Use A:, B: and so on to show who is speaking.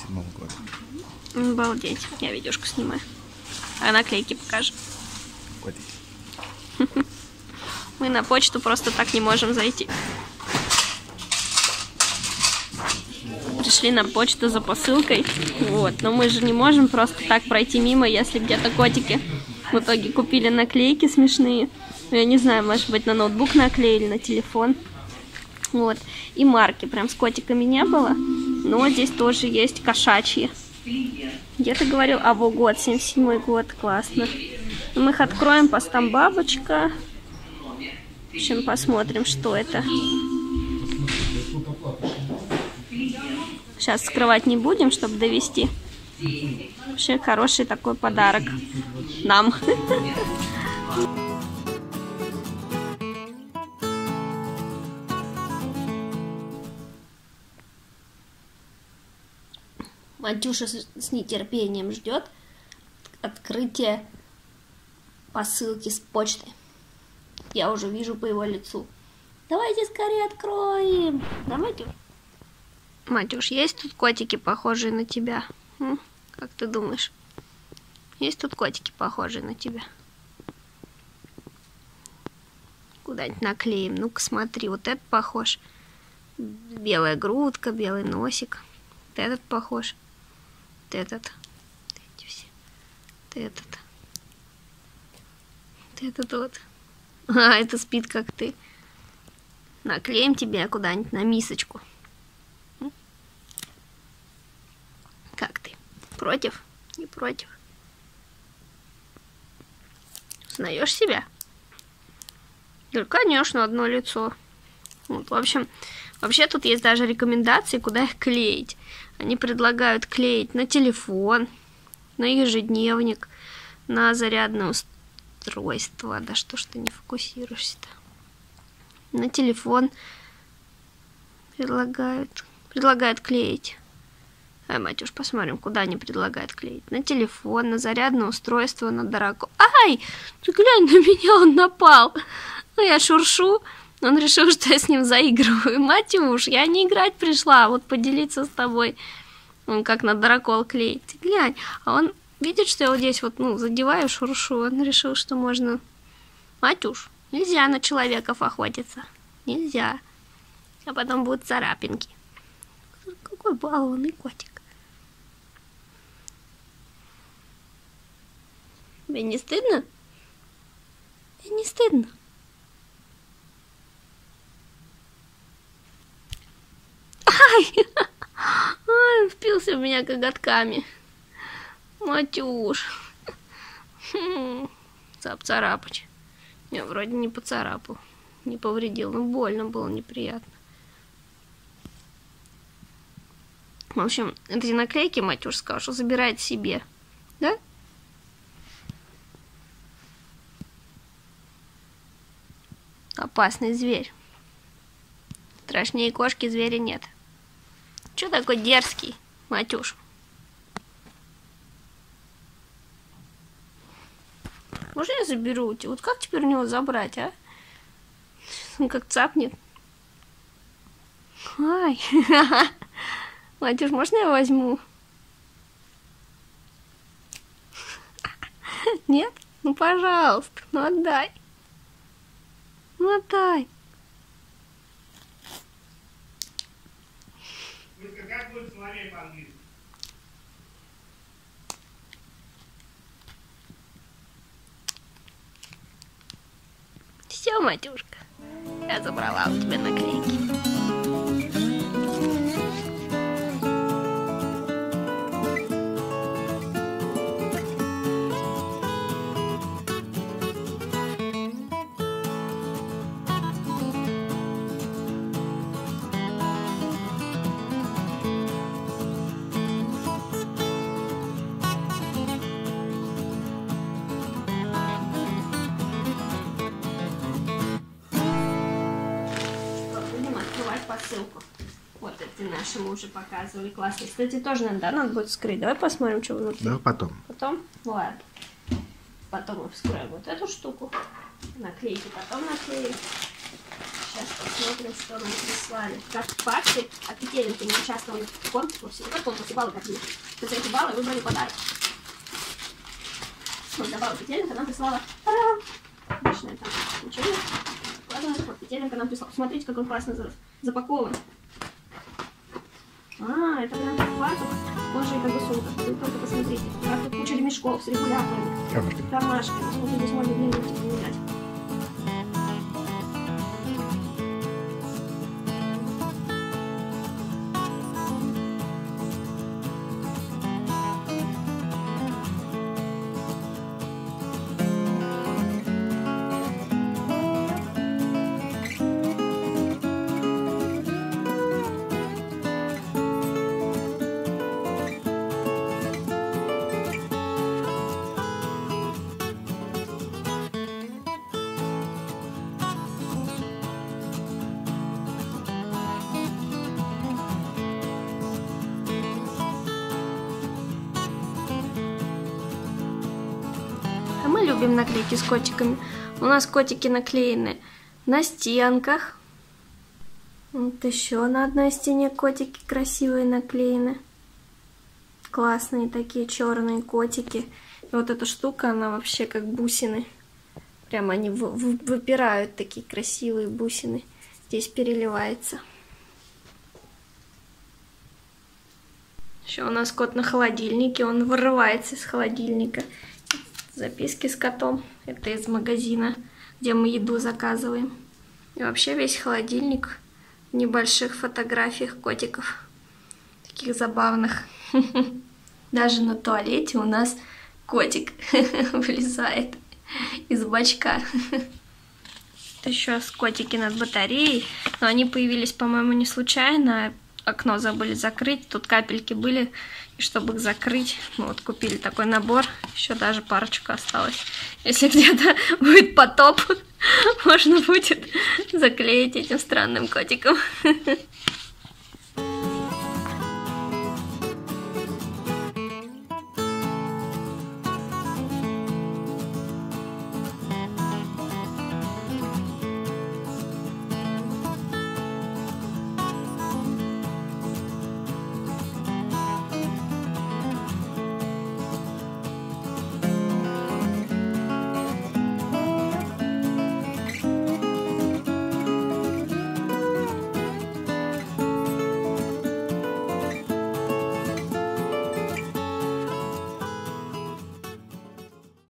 A: 2007 года.
B: Обалдеть, я видюшку снимаю. А наклейки покажу.
A: Вот здесь.
B: Мы на почту просто так не можем зайти. Пришли на почту за посылкой. Вот, но мы же не можем просто так пройти мимо, если где-то котики. В итоге купили наклейки смешные. Я не знаю, может быть, на ноутбук наклеили, на телефон. Вот. И марки прям с котиками не было. Но здесь тоже есть кошачьи. Где ты говорил? А, во, год, 77-й год. Классно. Мы их откроем, постам бабочка. В общем, посмотрим, что это. Сейчас скрывать не будем, чтобы довести. Вообще хороший такой подарок нам. Матюша с нетерпением ждет открытия посылки с почты. Я уже вижу по его лицу. Давайте скорее откроем. Да, Матюш? Матюш, есть тут котики, похожие на тебя? Как ты думаешь? Есть тут котики, похожие на тебя? Куда-нибудь наклеим. Ну-ка, смотри, вот этот похож. Белая грудка, белый носик. Вот этот похож. Вот этот. Эти все. Вот этот. Вот этот вот. А, это спит, как ты. Наклеим тебе куда-нибудь на мисочку. Как ты? Против? Не против? Узнаешь себя? Да, конечно, одно лицо. Вот, в общем, вообще тут есть даже рекомендации, куда их клеить. Они предлагают клеить на телефон, на ежедневник, на зарядное устройство. Да что ж ты не фокусируешься-то? На телефон предлагают клеить. Ай, Матюш, посмотрим, куда они предлагают клеить. На телефон, на зарядное устройство, на дорогу. Ай, ты глянь на меня, он напал. Ну, я шуршу. Он решил, что я с ним заигрываю. Матюш, я не играть пришла, а вот поделиться с тобой. Он как на дырокол клеит. Ты глянь. А он видит, что я вот здесь вот, задеваю, шуршу. Он решил, что можно... Матюш, нельзя на человеков охотиться. Нельзя. А потом будут царапинки. Какой балованный котик. Тебе не стыдно? Тебе не стыдно? Ай! Ай, впился в меня коготками. Матюш. Цап-царапать. Я вроде не поцарапал. Не повредил. Но больно было, неприятно. В общем, эти наклейки Матюш сказал, что забирает себе. Да? Опасный зверь. Страшнее кошки зверя нет. Чё такой дерзкий, Матюш? Можно я заберу у тебя? Вот как теперь у него забрать, а? Он как цапнет. Ай. Матюш, можно я возьму? Нет? Ну, пожалуйста, ну отдай. Ну, отдай.
C: Как будет соловей по-английски?
B: Все, Матюшка, я забрала у тебя наклейки. Посылку. Вот эти наши мы уже показывали. Классные. Кстати, тоже надо будет вскрыть. Давай посмотрим, что внутри.
A: Да, потом.
B: Потом? Ладно. Потом мы вскроем вот эту штуку. Наклейки потом наклеим. Сейчас посмотрим, что мы прислали. Как пакты от Петелинки не участвовали в конкурсе. В конкурсе баллы какие. За эти баллы выбрали подарок. Вот за баллы Петелинка нам прислала. Та-дам! Обычная там ничего. Ладно, вот Петелинка нам прислала. Смотрите, как он классно запакован. А, это прям как фартук. Он же и как бы сумка. Вы только посмотрите. Как тут куча ремешков с регуляторами. Кармашками. Смотрите, здесь можно длинную поменять. А мы любим наклейки с котиками. У нас котики наклеены на стенках. Вот еще на одной стене котики красивые наклеены. Классные такие черные котики. И вот эта штука, она вообще как бусины. Прям они выпирают, такие красивые бусины. Здесь переливается. Еще у нас кот на холодильнике. Он вырывается из холодильника. Записки с котом. Это из магазина, где мы еду заказываем. И вообще весь холодильник в небольших фотографиях котиков. Таких забавных. Даже на туалете у нас котик вылезает из бачка. Еще котики над батареей. Но они появились, по-моему, не случайно. Окно забыли закрыть. Тут капельки были. И чтобы их закрыть, мы вот купили такой набор. Еще даже парочка осталась. Если где-то будет потоп, можно будет заклеить этим странным котиком.